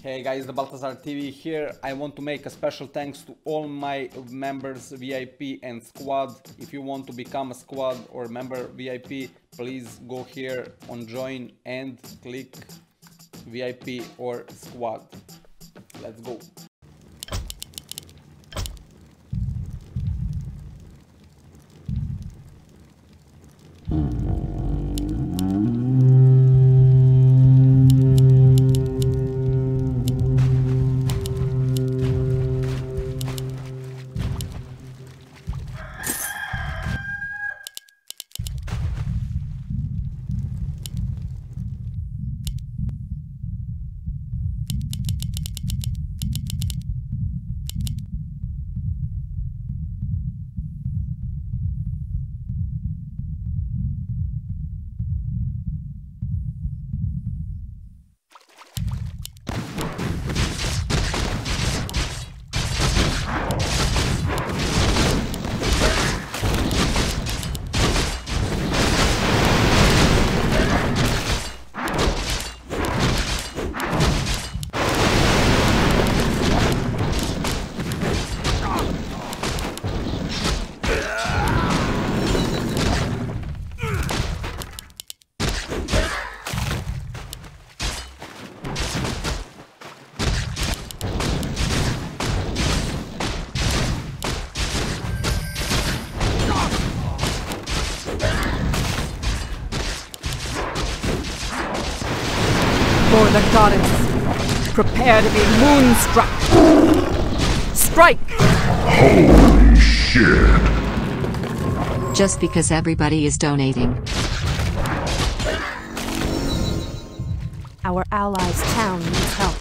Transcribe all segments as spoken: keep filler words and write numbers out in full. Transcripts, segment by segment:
Hey guys, TheBaltazarTV here. I want to make a special thanks to all my members, V I P and squad. If you want to become a squad or member V I P, please go here on join and click V I P or squad. Let's go. For the goddess, prepare to be moonstruck. Strike! Holy shit! Just because everybody is donating. Our allies' town needs help.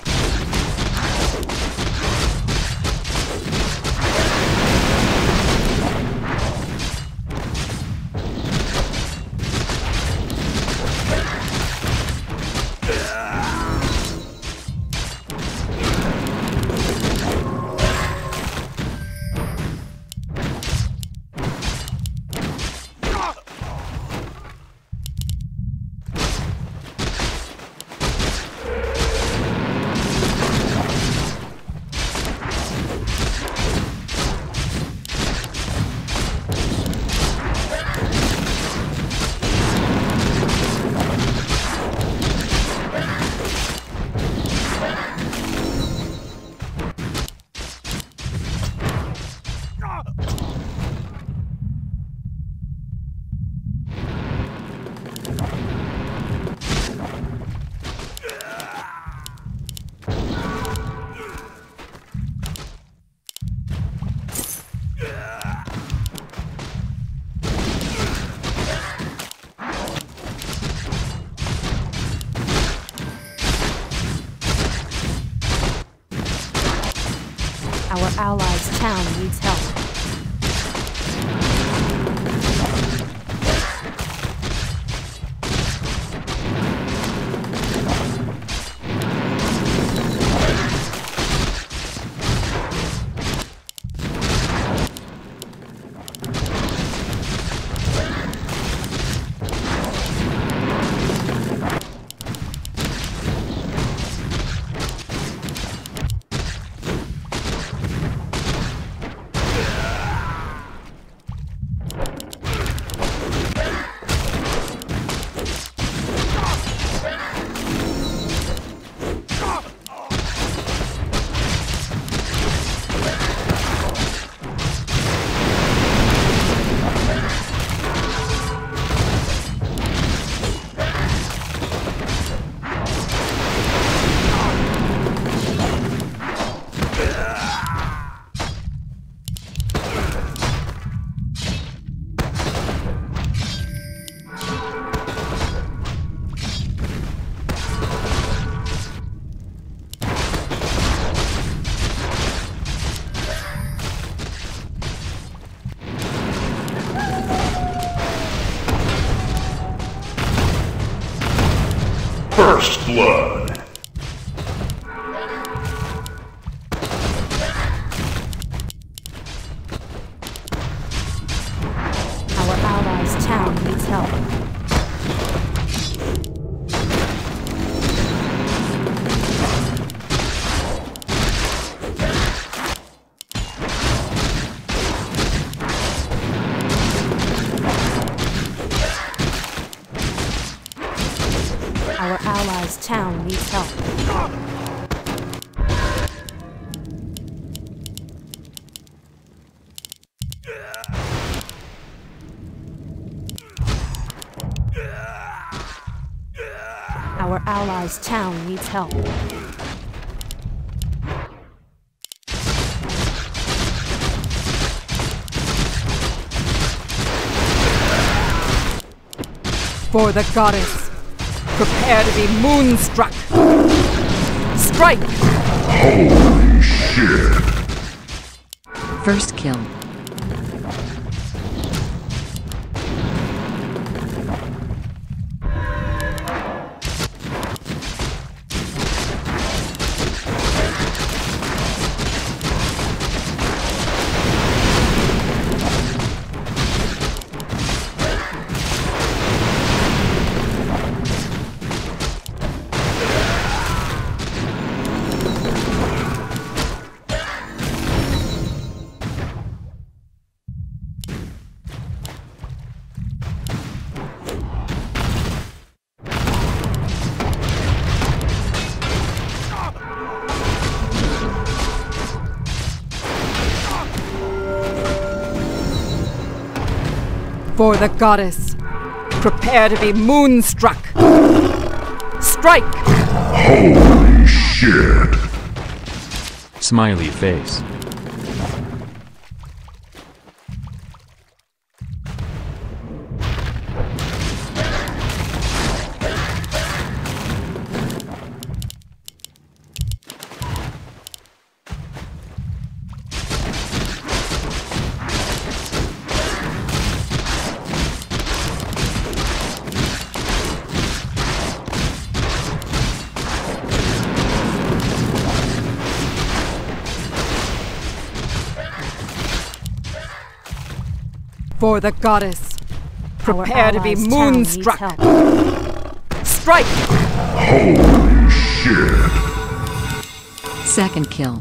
Our allies' town needs help. First blood. Our allies' town needs help. town needs help. Our allies' town needs help. For the goddess, prepare to be moonstruck. Strike! Holy shit! First kill. For the goddess, prepare to be moonstruck. Strike! Holy shit! Smiley face. For the goddess, prepare to be allies' town needs moonstruck. help. Strike! Holy shit! Second kill.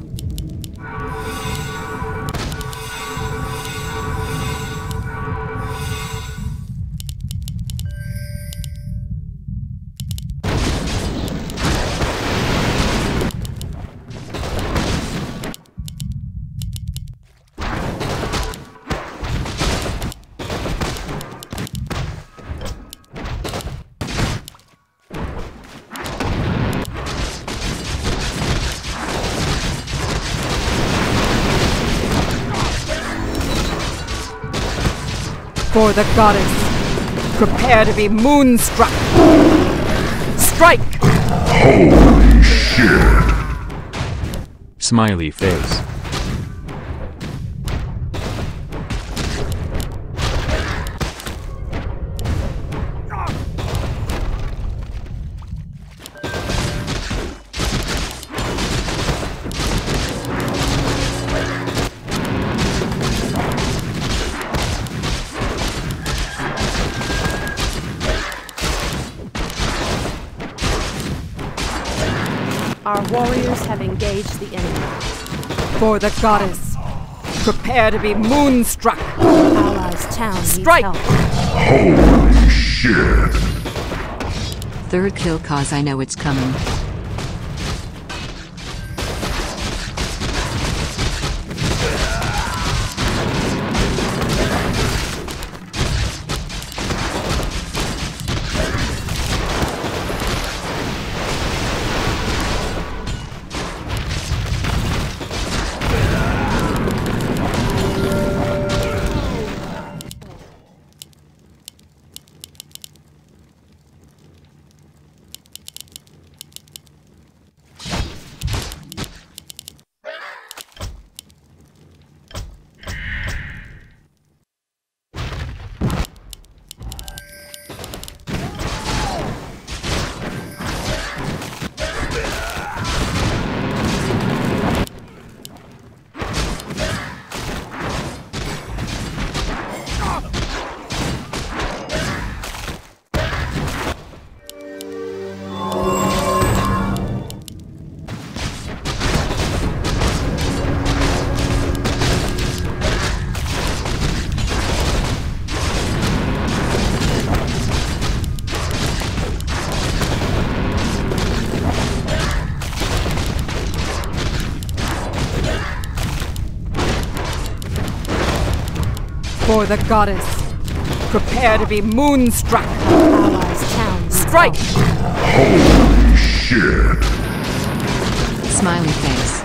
For the goddess, prepare to be moonstruck. Strike! Holy shit! Smiley face. Our warriors have engaged the enemy. For the goddess, prepare to be moonstruck. Allies' town needs Strike! help. Holy shit! Third kill cause I know it's coming. For the goddess. Prepare to be moonstruck. Allies town. Strike! Holy shit. Smiley face.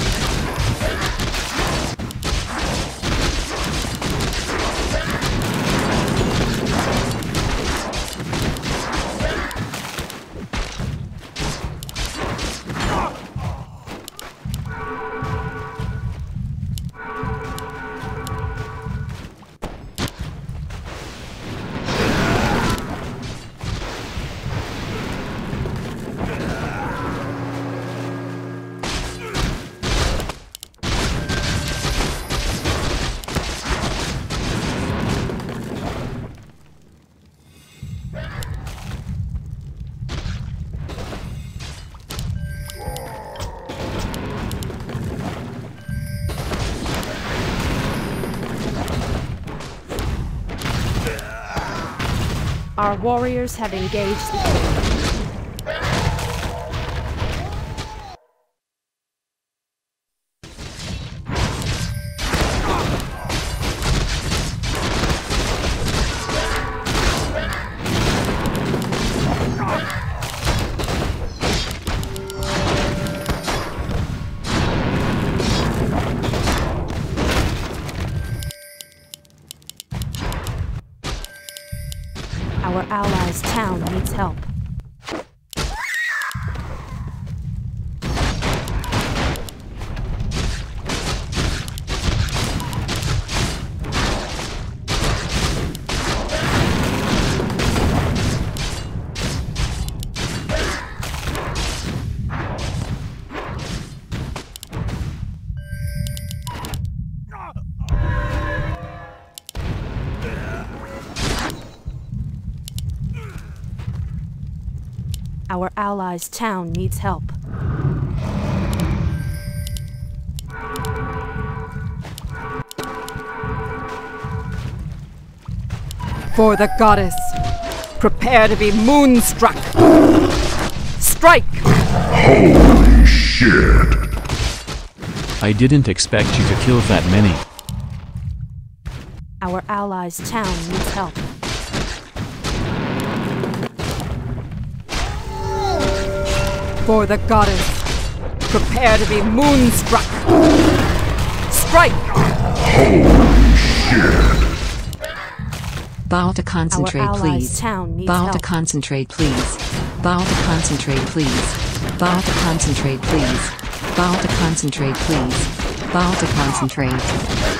Our warriors have engaged the enemy. Our allies' town needs help. Our allies' town needs help. For the goddess. Prepare to be moonstruck. Strike! Holy shit. I didn't expect you to kill that many. Our allies' town needs help. For the goddess. Prepare to be moonstruck. Strike! Holy shit. Bow to concentrate, Our allies' please. town needs Bow help. to concentrate, please. Bow to concentrate, please. Bow to concentrate, please. Bow to concentrate, please. Bow to concentrate.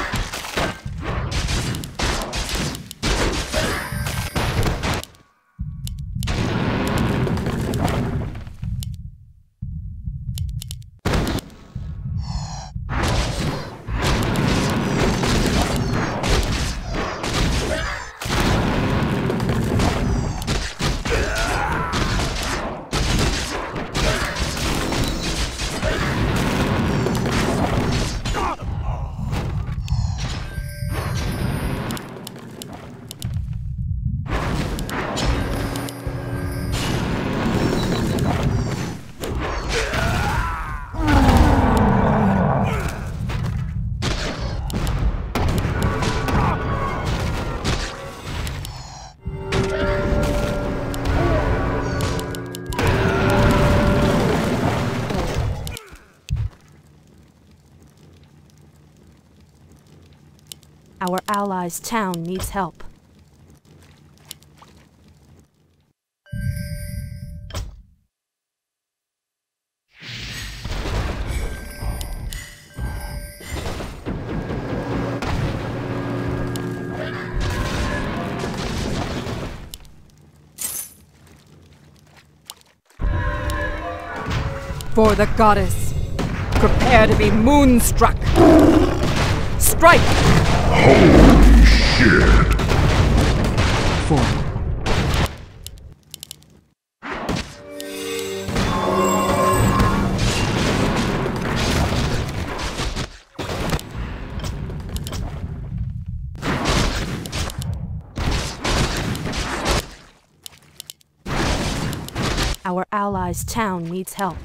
Our allies' town needs help. For the goddess. Prepare to be moonstruck. Strike! Holy shit. Four. Our allies' town needs help.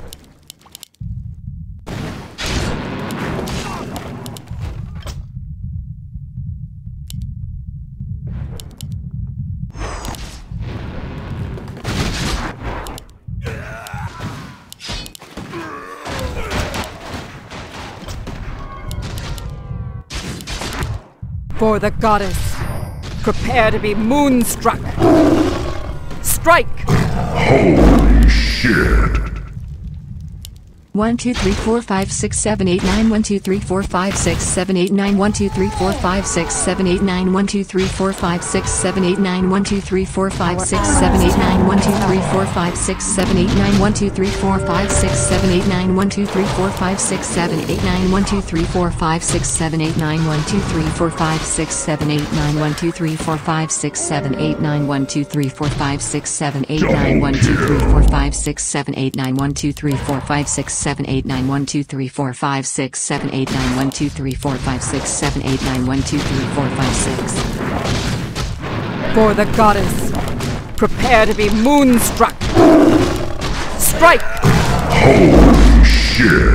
For the goddess. Prepare to be moonstruck. Strike! Holy shit. One two three four five six seven eight nine one two three four five six seven eight nine one two three four five six seven eight nine one two three four five six seven eight nine one two three four five six seven eight nine one two three four five six seven eight nine one two three four five six seven eight nine one two three four five six seven eight nine one two three four five six seven eight nine one two three four five six seven eight nine one two three four five six seven eight nine one two three four five six seven eight nine one two three four five six seven eight nine one two three four five six seven eight nine one two three four five six seven eight nine one two three four five six seven eight nine one two three four five six. For the goddess. Prepare to be moonstruck. Strike! Holy shit.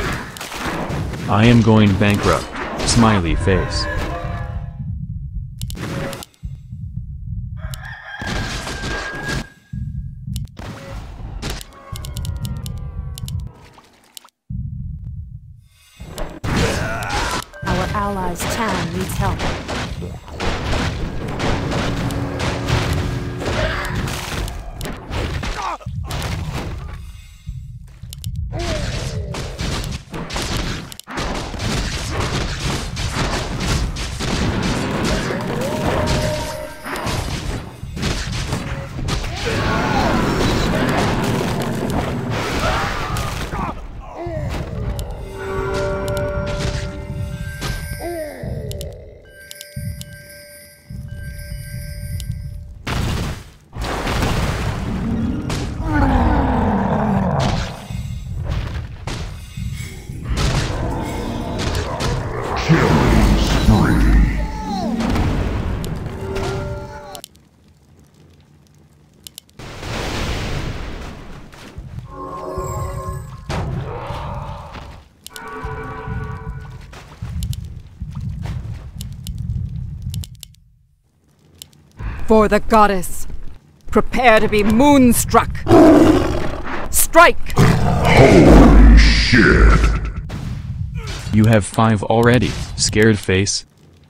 I am going bankrupt. Smiley face. Our allies' town needs help. Killing spree. For the goddess. Prepare to be moonstruck. Strike! Holy shit. You have five already, scared face.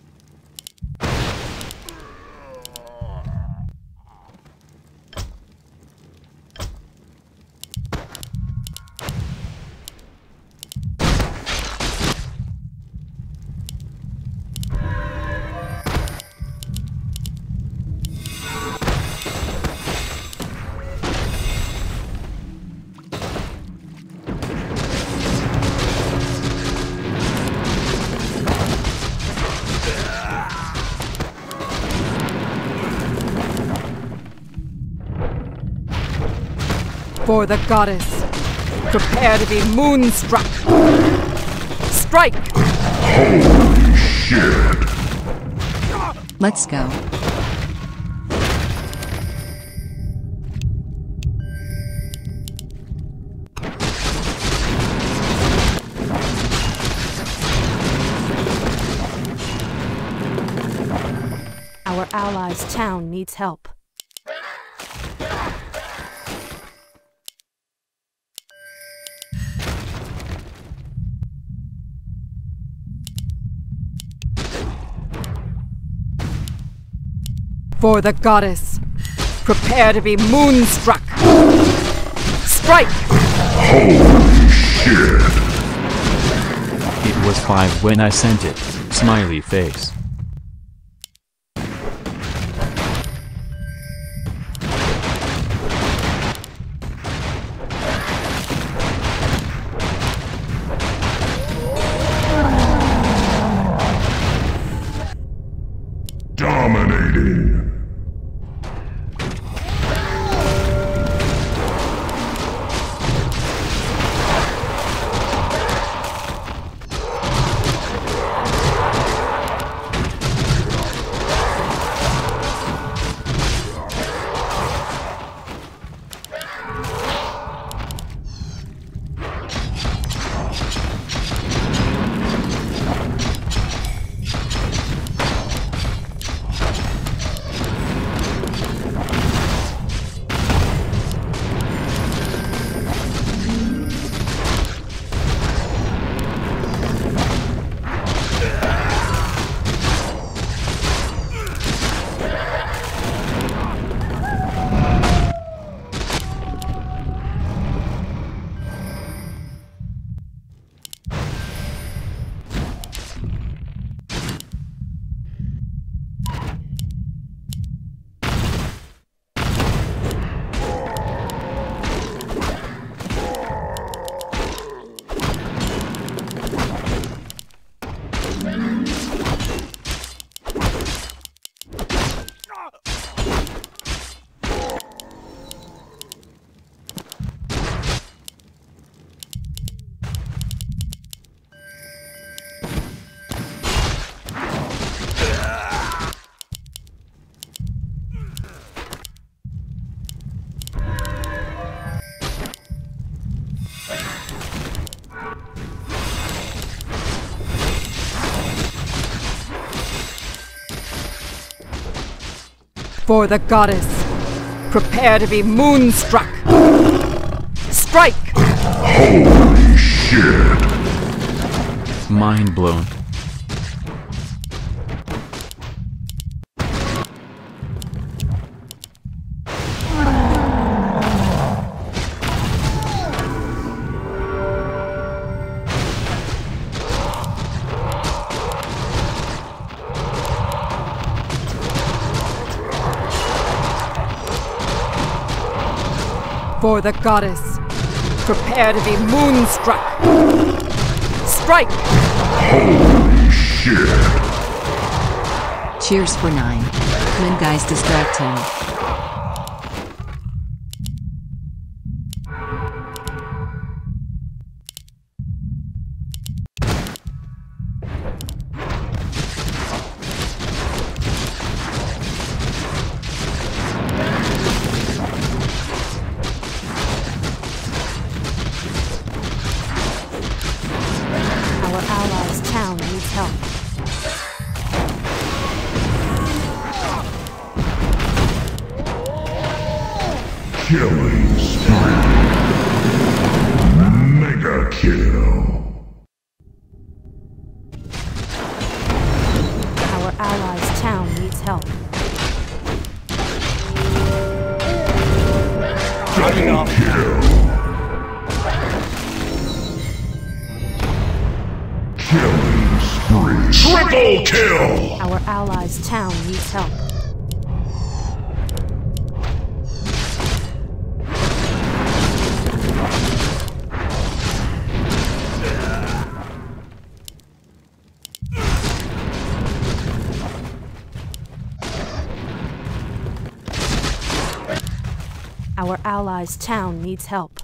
For the goddess. Prepare to be moonstruck. Strike! Holy shit. Let's go. Our allies' town needs help. For the goddess. Prepare to be moonstruck. Strike! Holy shit. It was five when I sent it, smiley face. Dominating. For the goddess, prepare to be moonstruck. Strike! Holy shit! Mind blown. For the goddess, prepare to be moonstruck. Strike! Holy shit! Cheers for nine. When guys distract him. Our allies' town needs help. Killing spree. Mega kill. Our allies' town needs help. Double kill. Killing spree. Triple kill. Our allies' town needs help. Our allies' town needs help.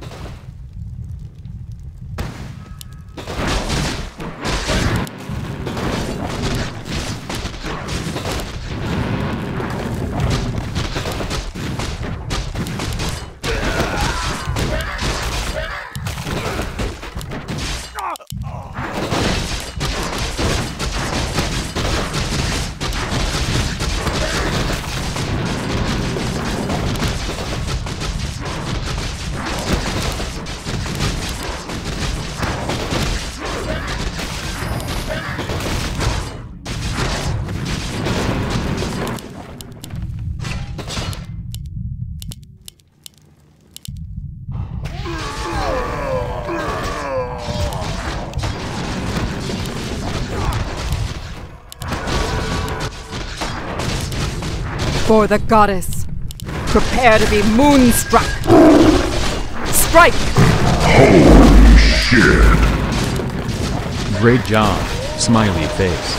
For the goddess, prepare to be moonstruck. Strike! Holy shit! Great job, smiley face.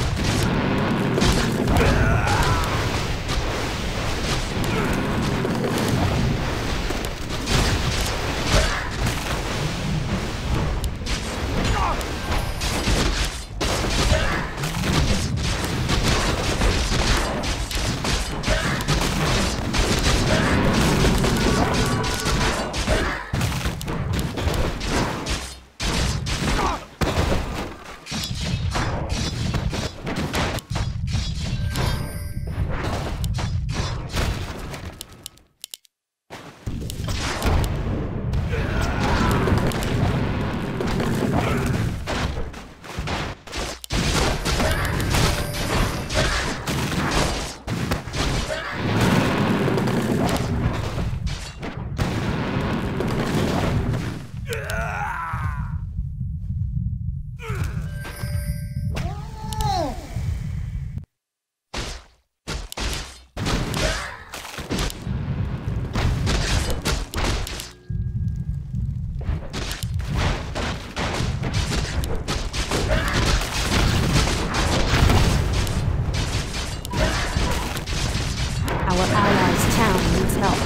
Our allies' town needs help.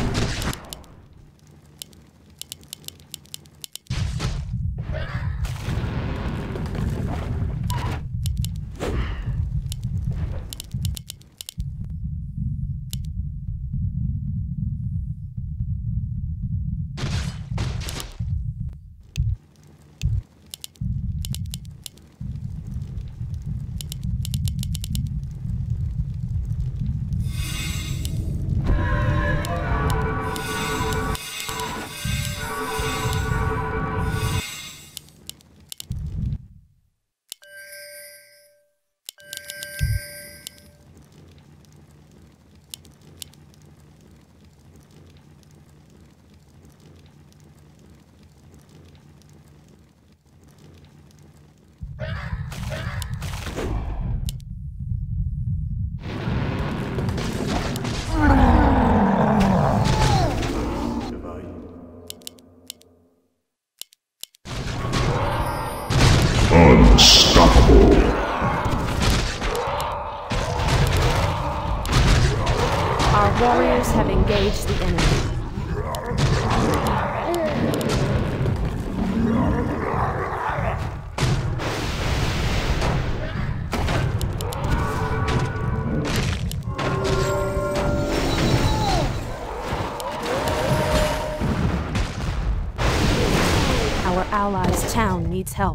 Our warriors have engaged the enemy. Our allies' town needs help.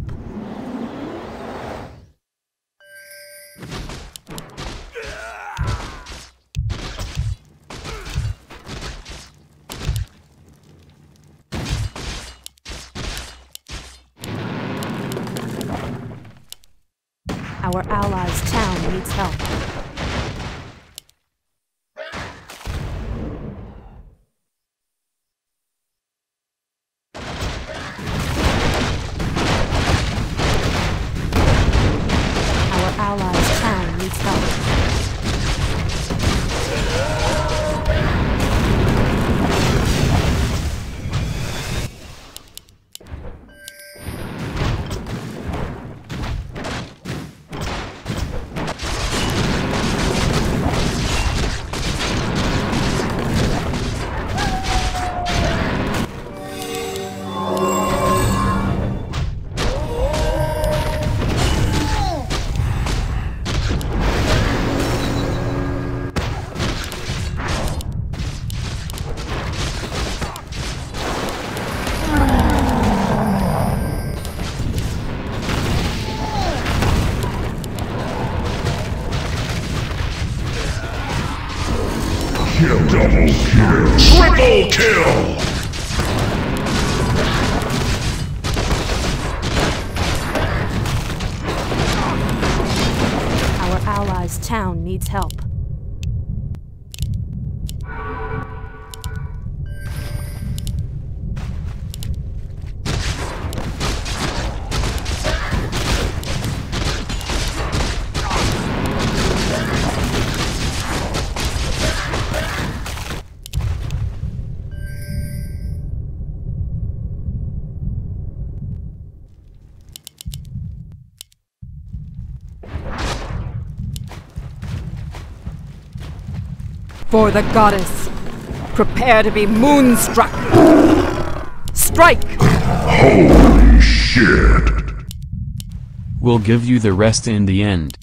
Our allies' town needs help. Our allies' town needs help. Kill, double kill, triple kill! Our allies' town needs help. For the goddess, prepare to be moonstruck. Strike! Holy shit! We'll give you the rest in the end.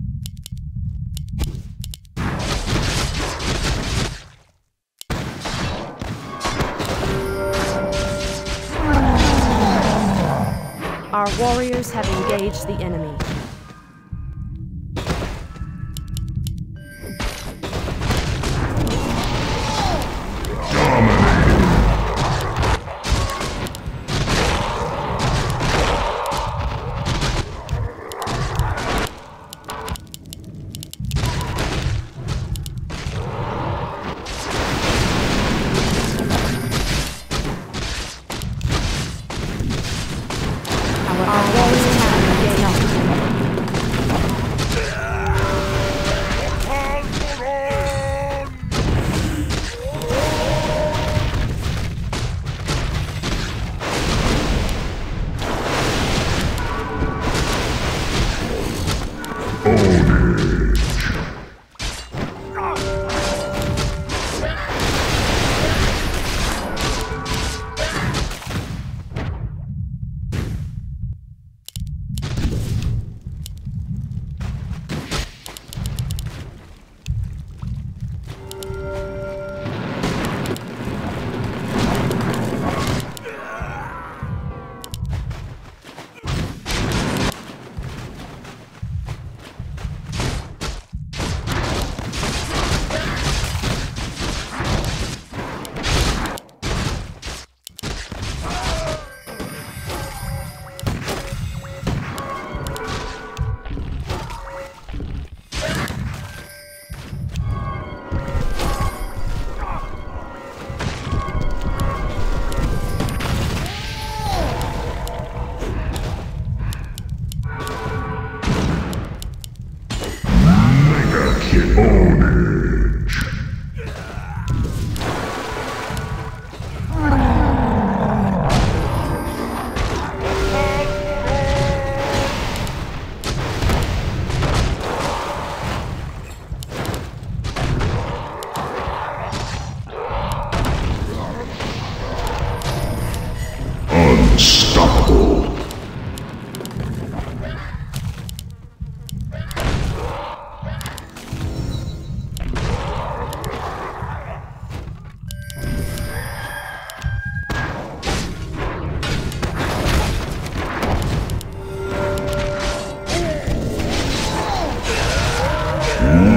Our warriors have engaged the enemy.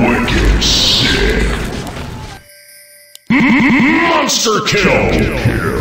Wicked sick. Monster kill. kill.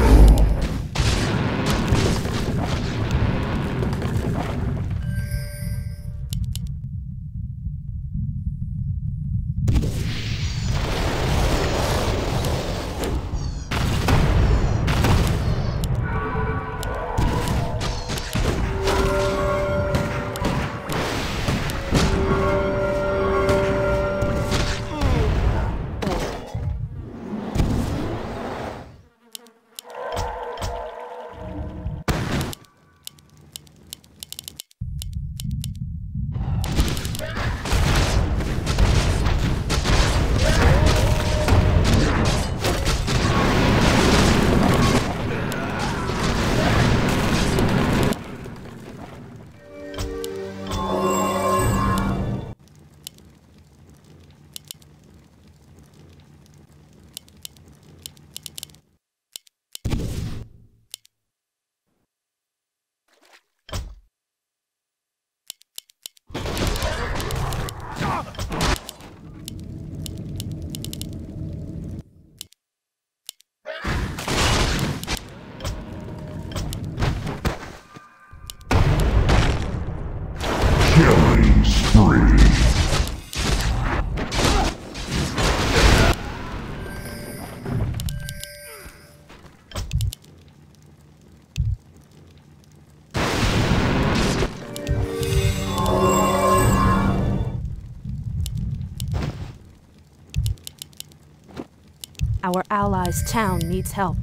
Killing spree. Our allies' town needs help.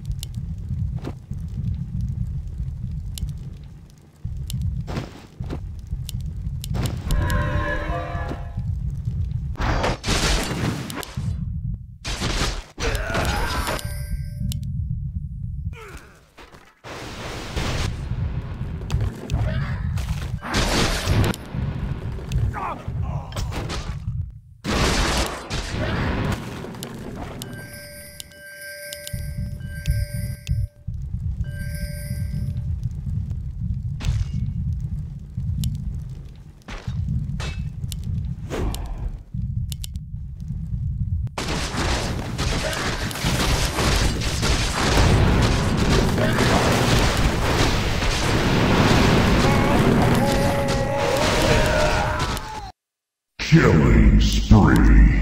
Killing spree.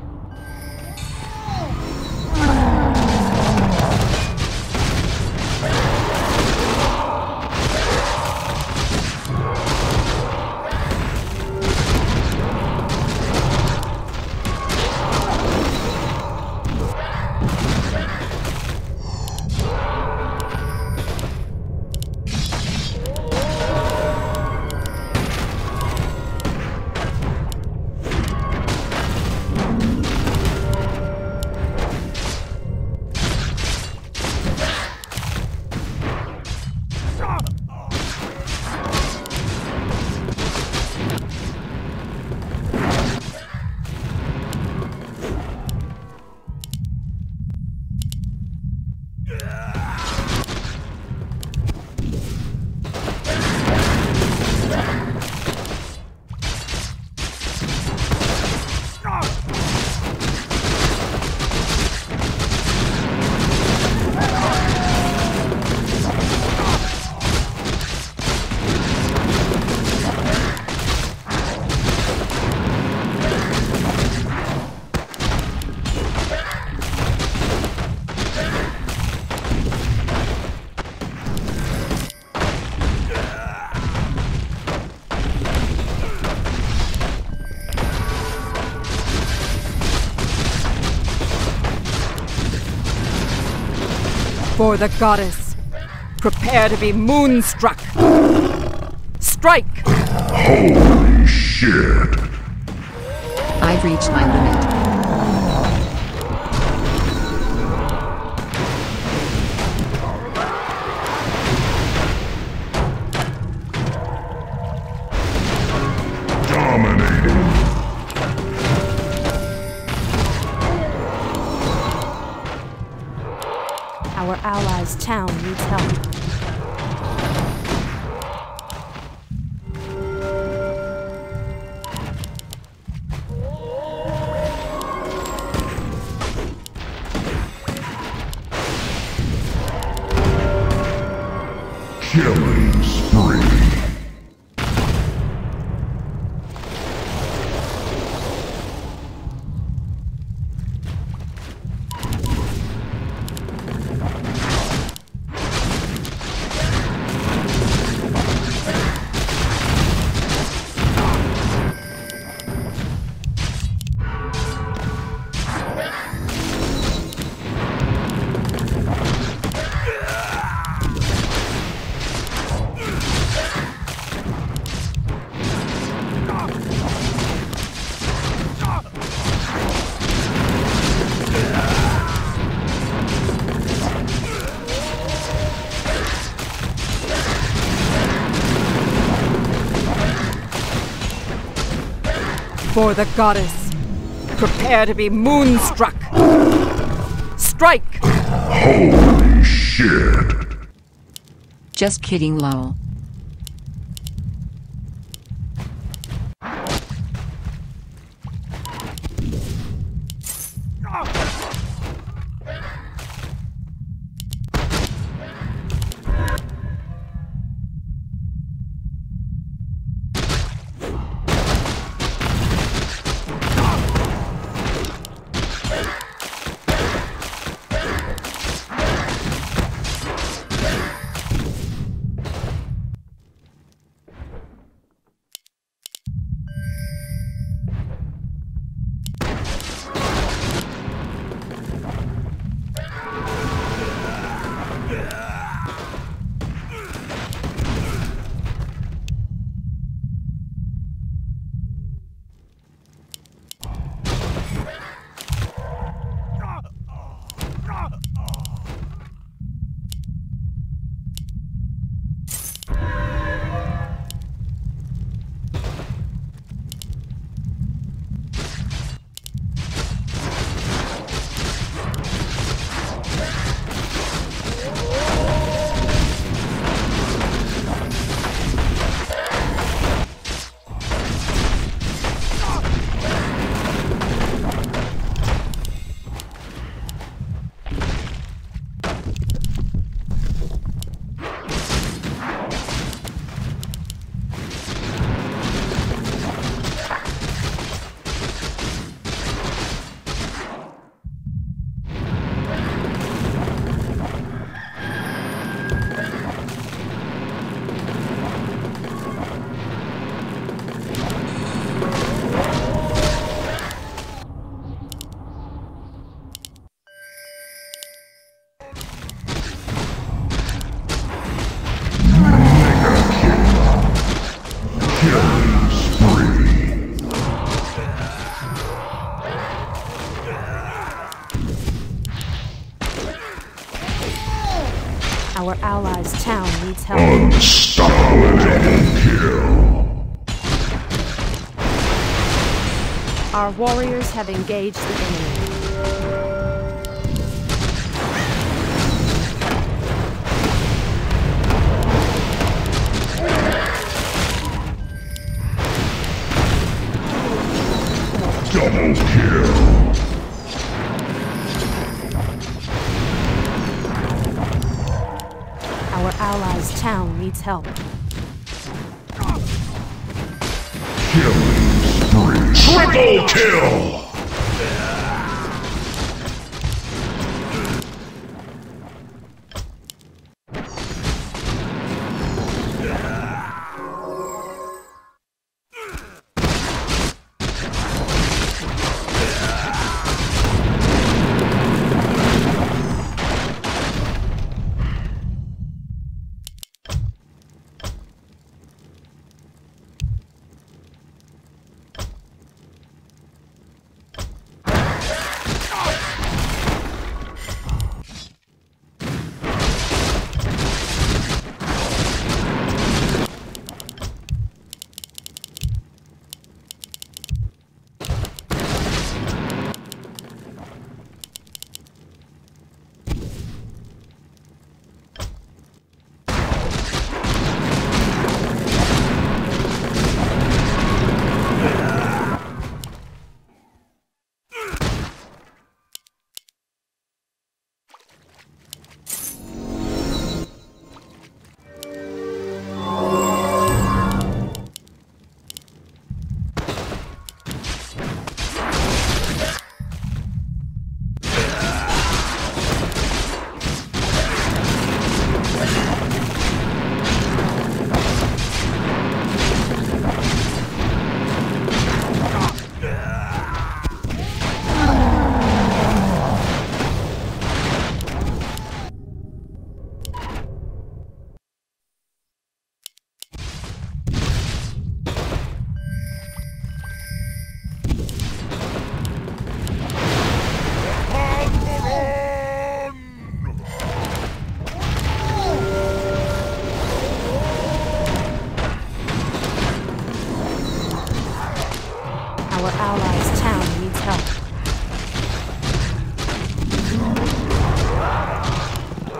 For the goddess, prepare to be moonstruck. Strike! Holy shit. I've reached my limit. Dominating. Our allies' town needs help. Killing spree. For the goddess, prepare to be moonstruck. Strike! Holy shit. Just kidding, lol. Our allies' town needs help. Unstoppable double kill. Our warriors have engaged the enemy. Double kill. Our allies' town needs help. Killing spree. Triple kill.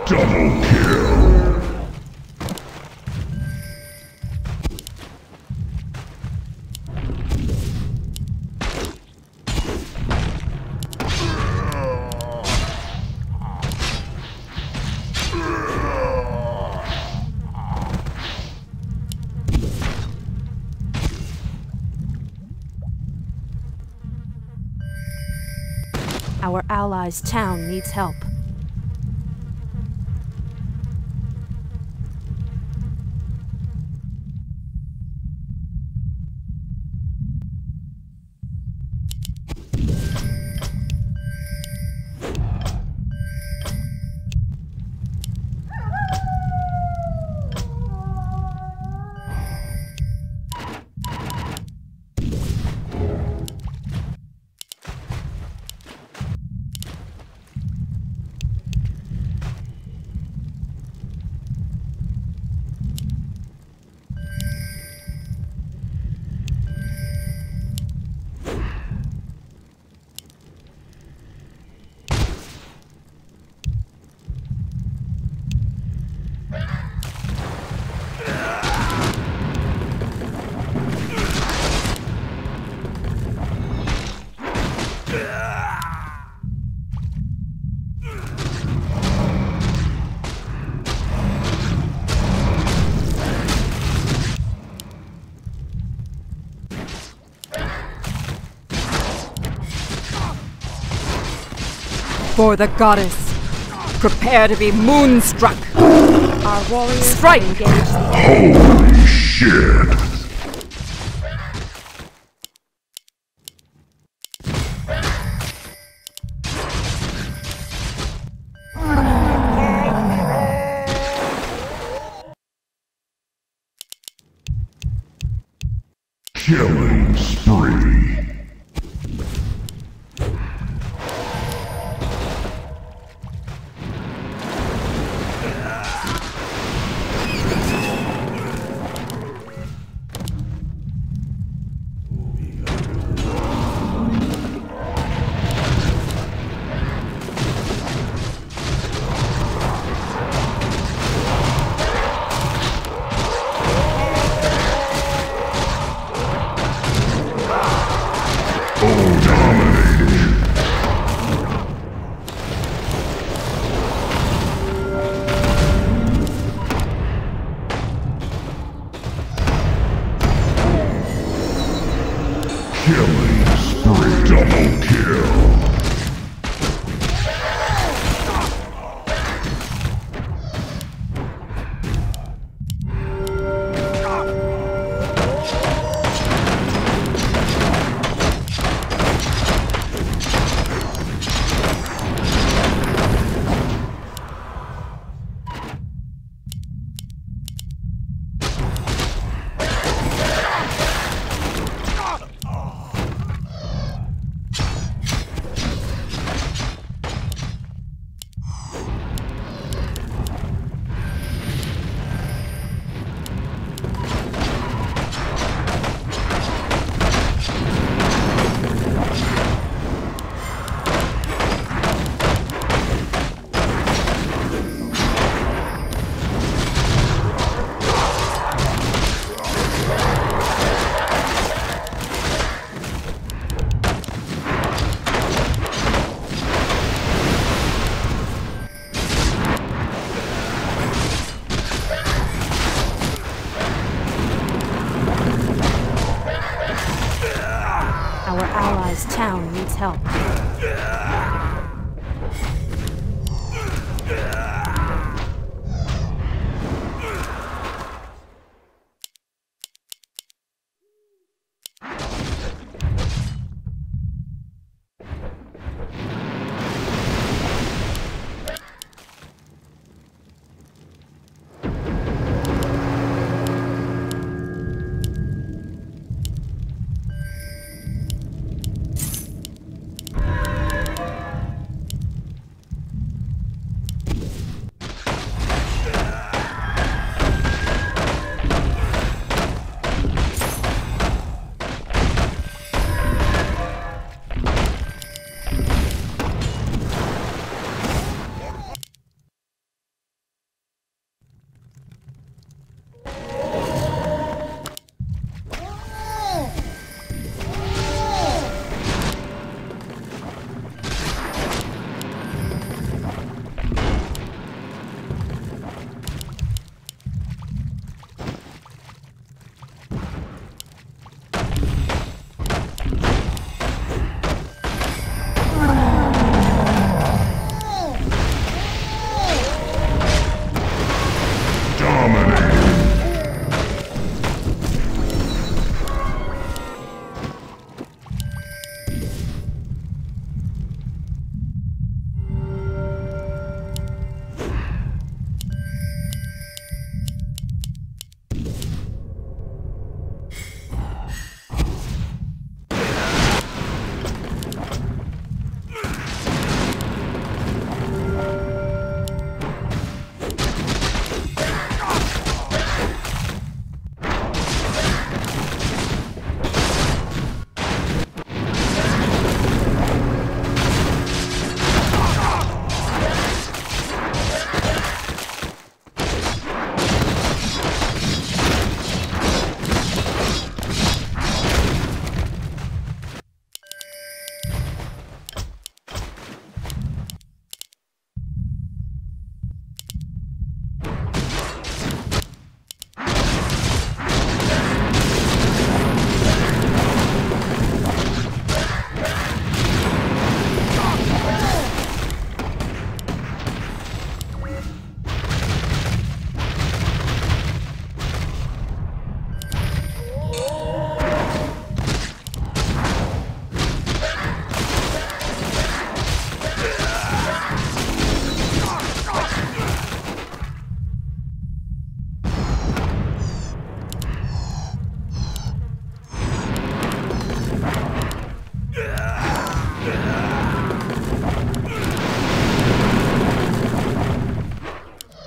Double kill. Our allies' town needs help. For the goddess, prepare to be moonstruck. Our warriors Strike! have engaged the Holy shit. Killing spree. Killing spree. Double kill. Our allies' town needs help.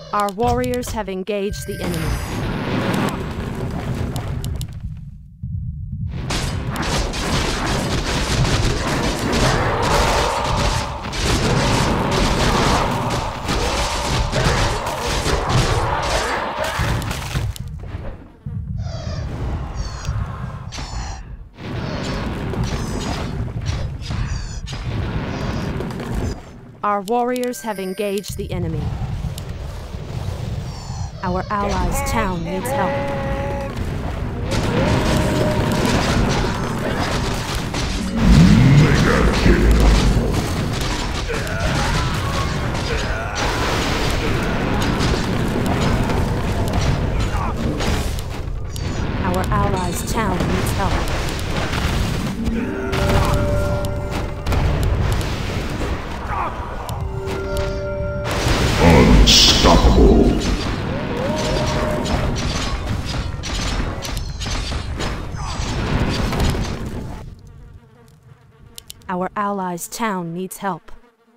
Our warriors have engaged the enemy. Our warriors have engaged the enemy. Our allies' town needs help. Our allies' town needs help. Unstoppable. Our allies' town needs help.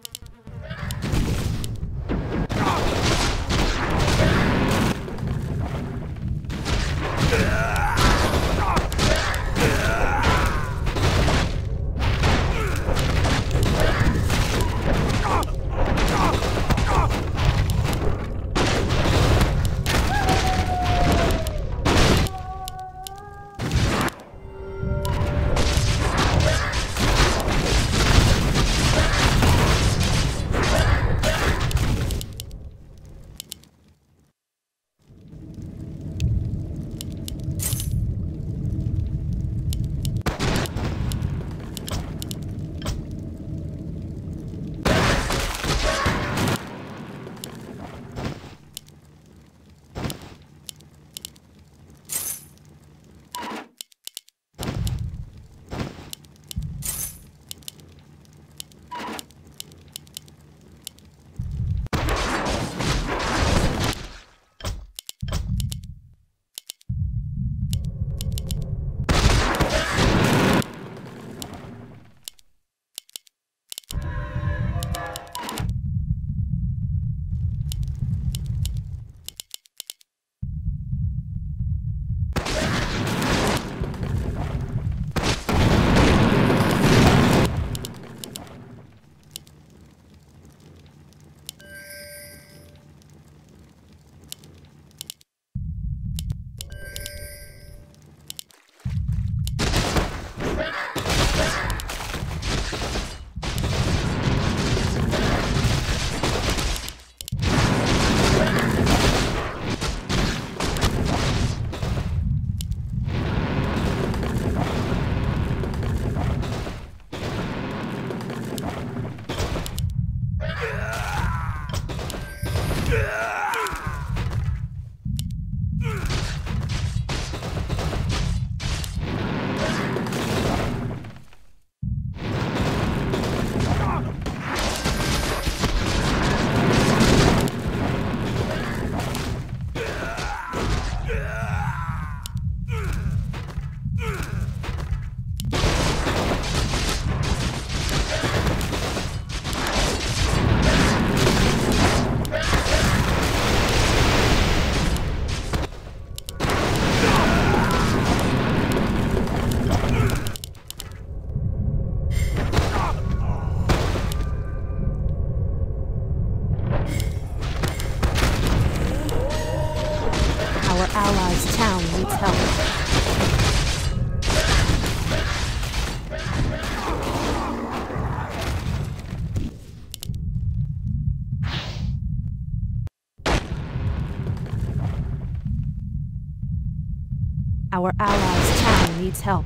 Our allies' town needs help.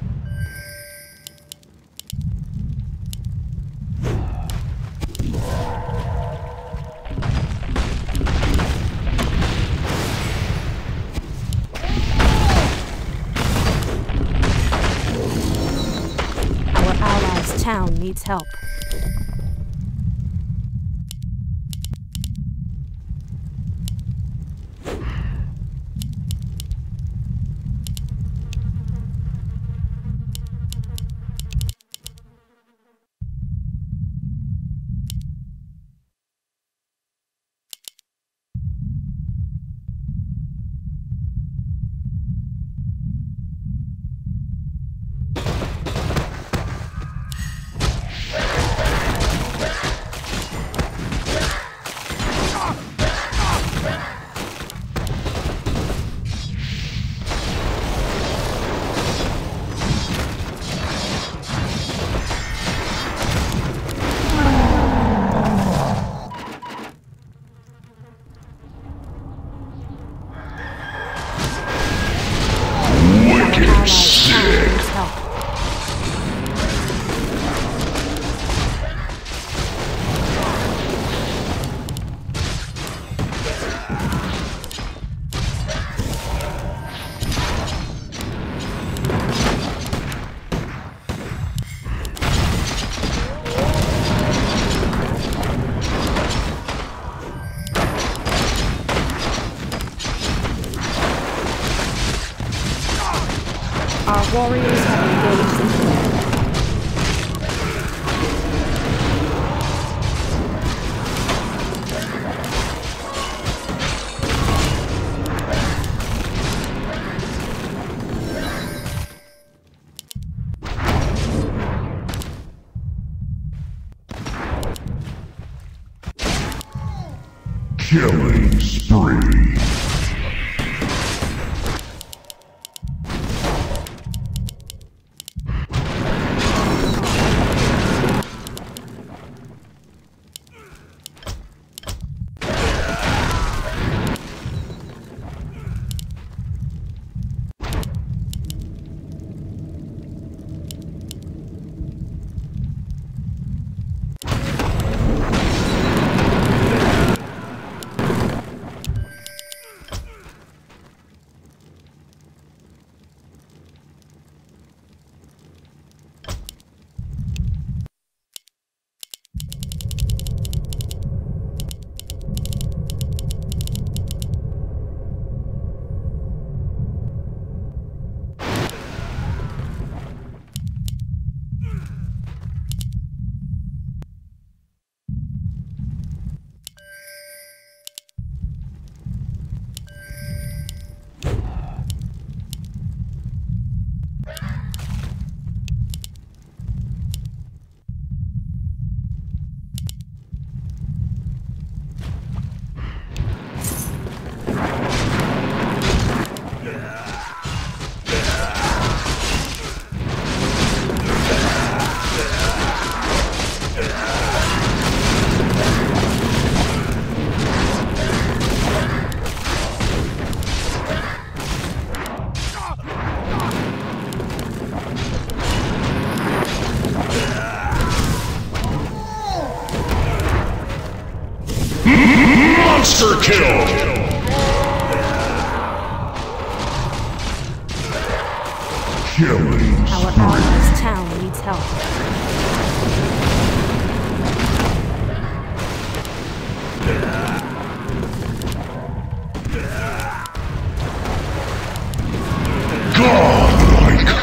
Our allies' town needs help. warriors have engaged the enemy. Killing spree. Monster kill! Killing Our allies' town needs help. godlike.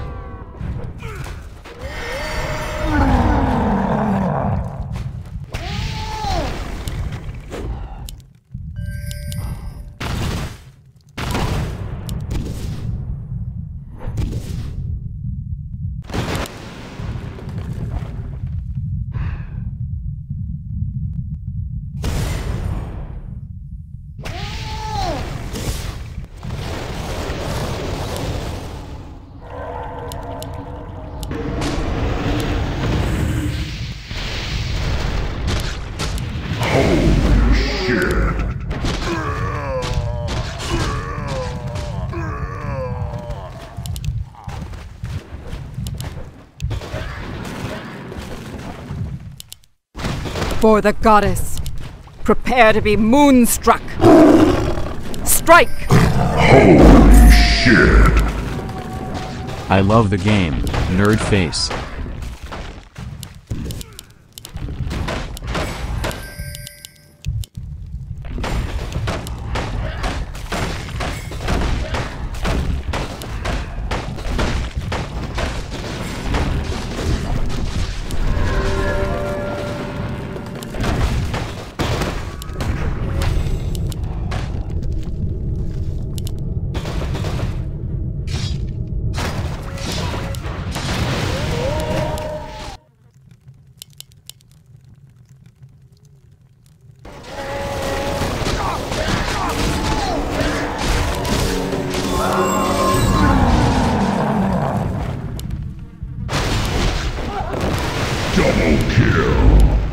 For the goddess, prepare to be moonstruck. Strike! Holy shit. I love the game, nerd face. Double kill.